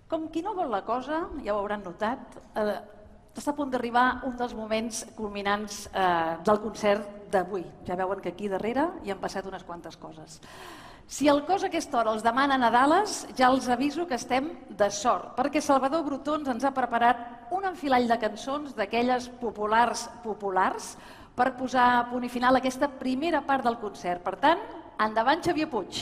Com qui no vol la cosa, ja ho hauran notat, està a punt d'arribar un dels moments culminants del concert d'avui. Ja veuen que aquí darrere hi han passat unes quantes coses. Si el cos a aquesta hora els demana Nadales, ja els aviso que estem de sort, perquè Salvador Brutons ens ha preparat un enfilall de cançons d'aquelles populars per posar a punt i final aquesta primera part del concert. Per tant, endavant Xavier Puig.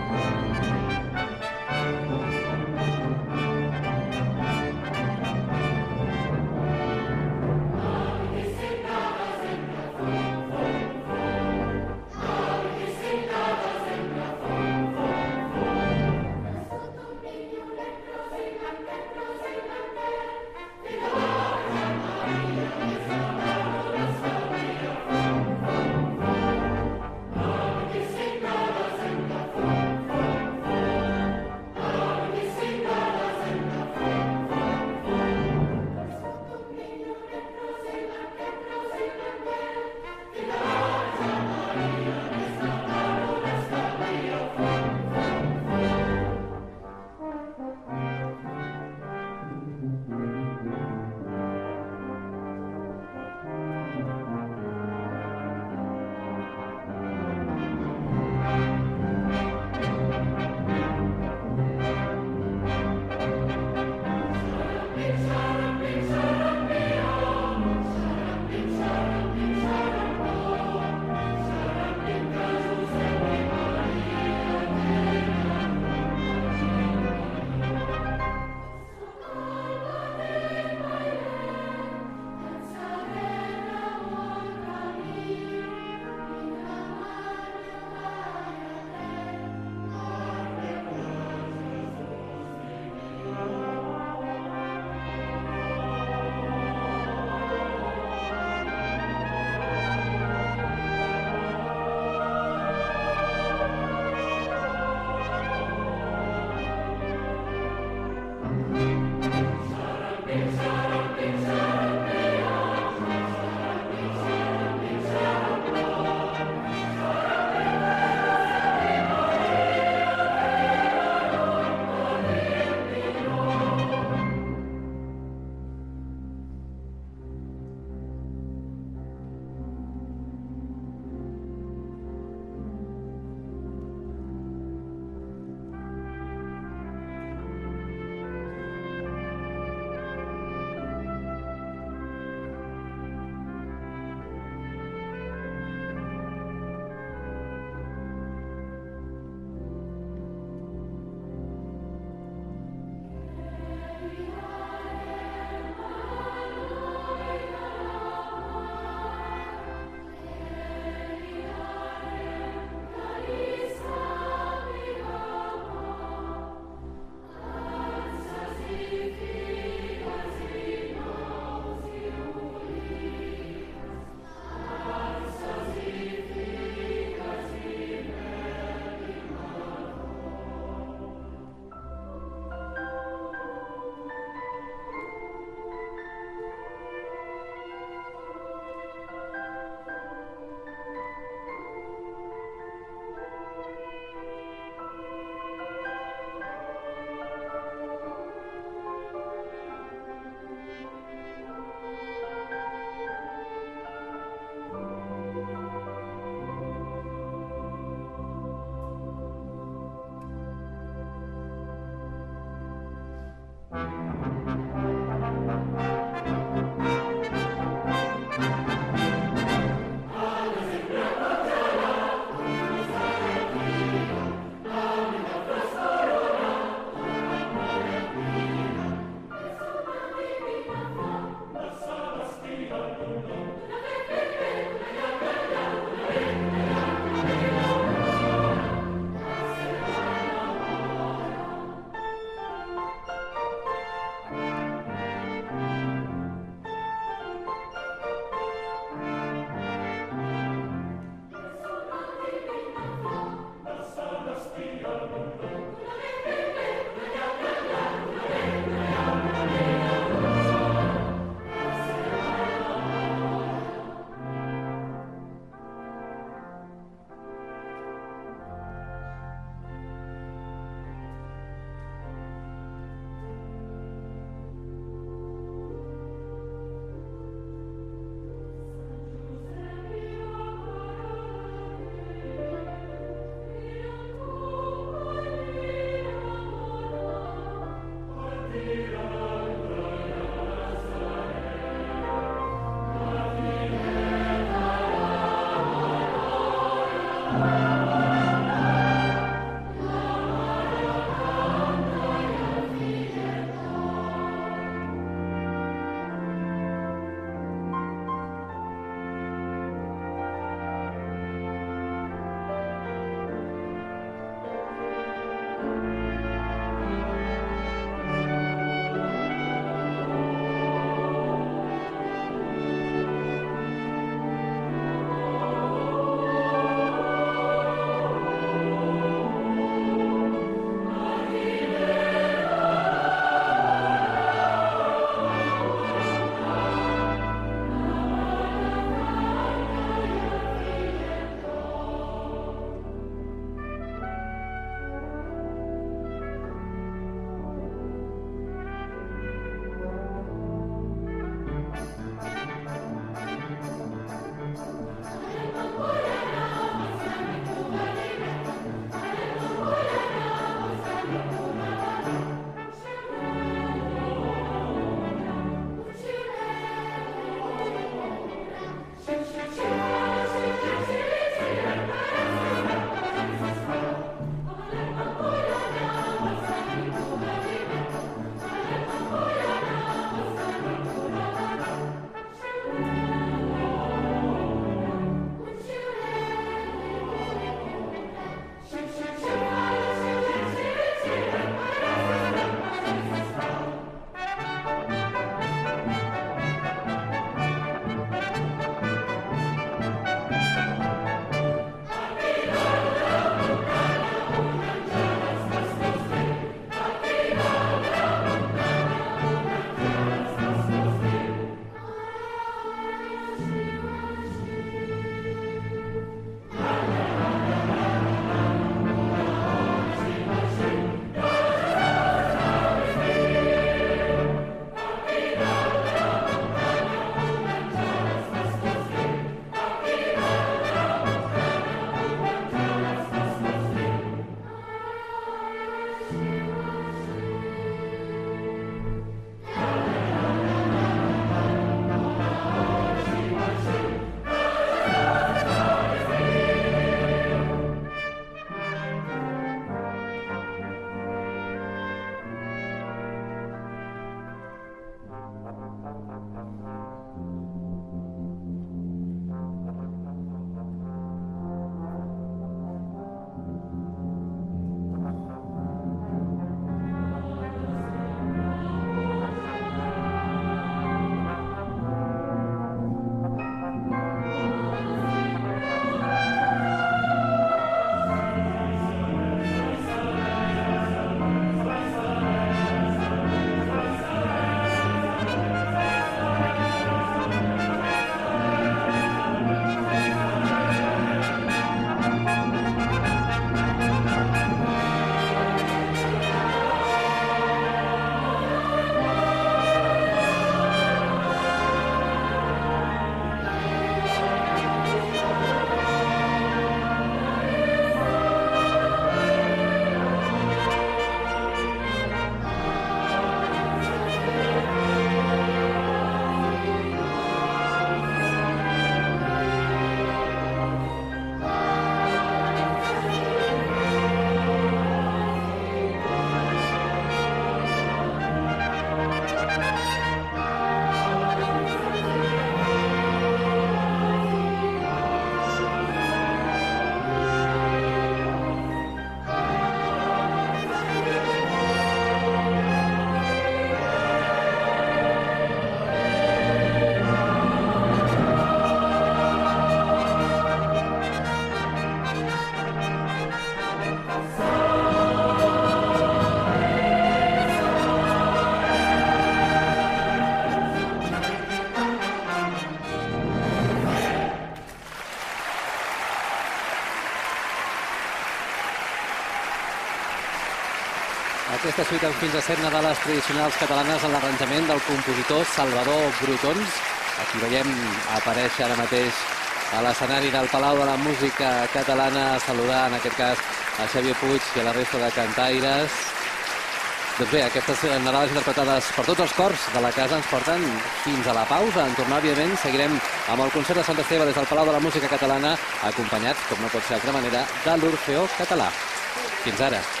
aquesta suite amb fins a 7 Nadales tradicionals catalanes en l'arranjament del compositor Salvador Brotons. Aquí veiem aparèixer ara mateix a l'escenari del Palau de la Música Catalana, a saludar en aquest cas a Xavier Puig i a la resta de cantaires. Doncs bé, aquestes Nadales interpretades per tots els cors de la casa ens porten fins a la pausa. En tornar, òbviament, seguirem amb el concert de Sant Esteve des del Palau de la Música Catalana, acompanyats, com no pot ser d'altra manera, de l'Orfeó Català. Fins ara.